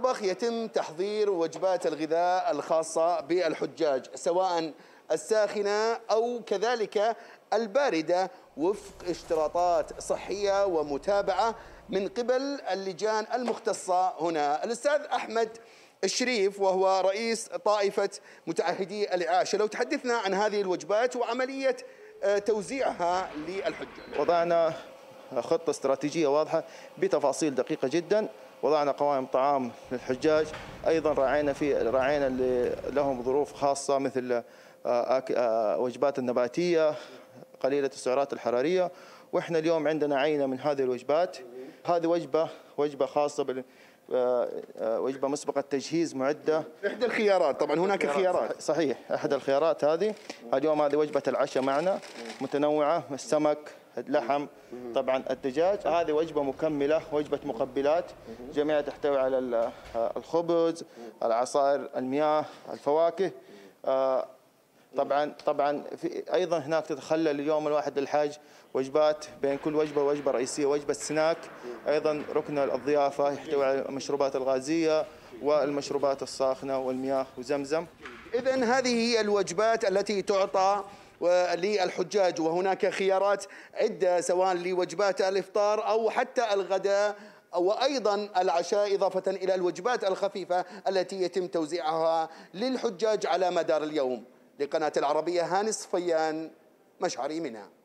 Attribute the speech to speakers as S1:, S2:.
S1: المطبخ يتم تحضير وجبات الغذاء الخاصة بالحجاج، سواء الساخنة أو كذلك الباردة، وفق اشتراطات صحية ومتابعة من قبل اللجان المختصة هنا. الأستاذ أحمد الشريف وهو رئيس طائفة متعهدي الإعاشة، لو تحدثنا عن هذه الوجبات وعملية توزيعها للحجاج.
S2: وضعنا خطة استراتيجية واضحة بتفاصيل دقيقة جدا، وضعنا قوائم طعام للحجاج، أيضا راعينا اللي لهم ظروف خاصة مثل وجبات النباتية قليلة السعرات الحرارية. وإحنا اليوم عندنا عينة من هذه الوجبات. هذه وجبة خاصة وجبة مسبقة تجهيز معدة.
S1: إحدى الخيارات، طبعا هناك خيارات.
S2: صحيح، أحد الخيارات هذه. اليوم هذه وجبة العشاء معنا متنوعة، السمك، اللحم، طبعا الدجاج. هذه وجبة مكملة، وجبة مقبلات، جميعها تحتوي على الخبز، العصائر، المياه، الفواكه. طبعا في ايضا هناك تتخلل اليوم الواحد للحاج وجبات، بين كل وجبه وجبه رئيسيه وجبه سناك، ايضا ركن الضيافه يحتوي على المشروبات الغازيه والمشروبات الساخنه والمياه وزمزم.
S1: إذن هذه هي الوجبات التي تعطى للحجاج، وهناك خيارات عدة سواء لوجبات الإفطار أو حتى الغداء وأيضا العشاء، إضافة إلى الوجبات الخفيفة التي يتم توزيعها للحجاج على مدار اليوم. لقناة العربية، هاني الصفيان، مشعري منى.